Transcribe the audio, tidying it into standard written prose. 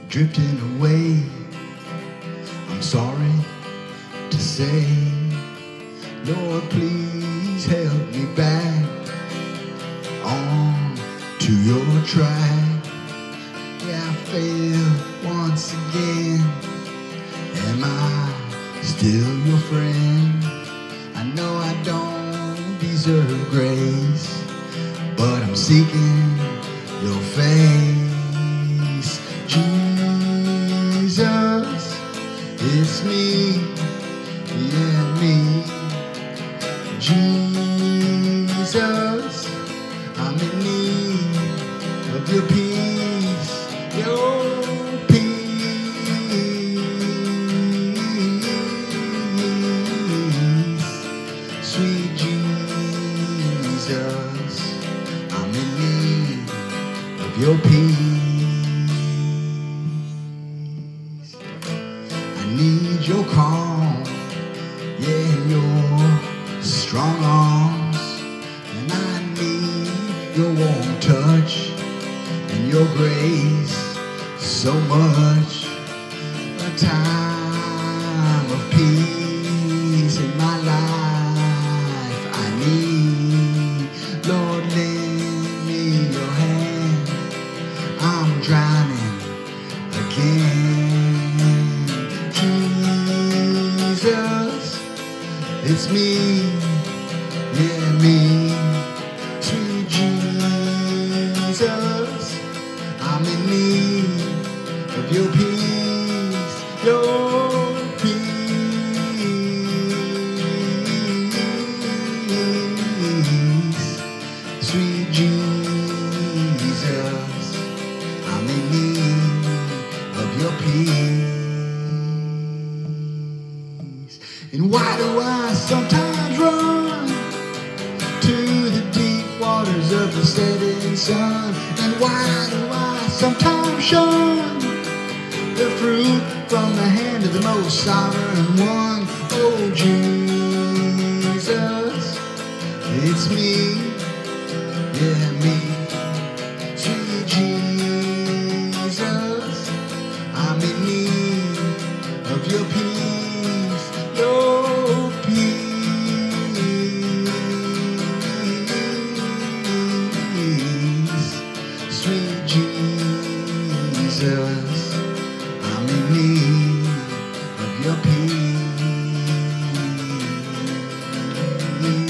drifting away. I'm sorry to say, Lord, please help me back on to your track. Yeah, I failed once again. Am I still your friend? I know I don't deserve grace, but I'm seeking your face. Jesus, it's me, yeah, me. Jesus, I'm in need of your peace, your peace. Sweet Jesus, I'm in need of your peace. I need your calm, yeah, your strong arms, and I need your warm touch and your grace so much. A time of peace in my life I need. Lord, lend me your hand. I'm drowning again. Jesus, it's me, yeah, me. Sweet Jesus, I'm in need of your peace, your peace. Sweet Jesus, I'm in need of your peace. And why do I sometimes run to the deep waters of the setting sun? And why do I sometimes shun the fruit from the hand of the most sovereign one? Oh, Jesus, it's me, yeah, me. Sweet Jesus, I'm in need of your peace, your peace. Sweet Jesus, I'm in need of your peace.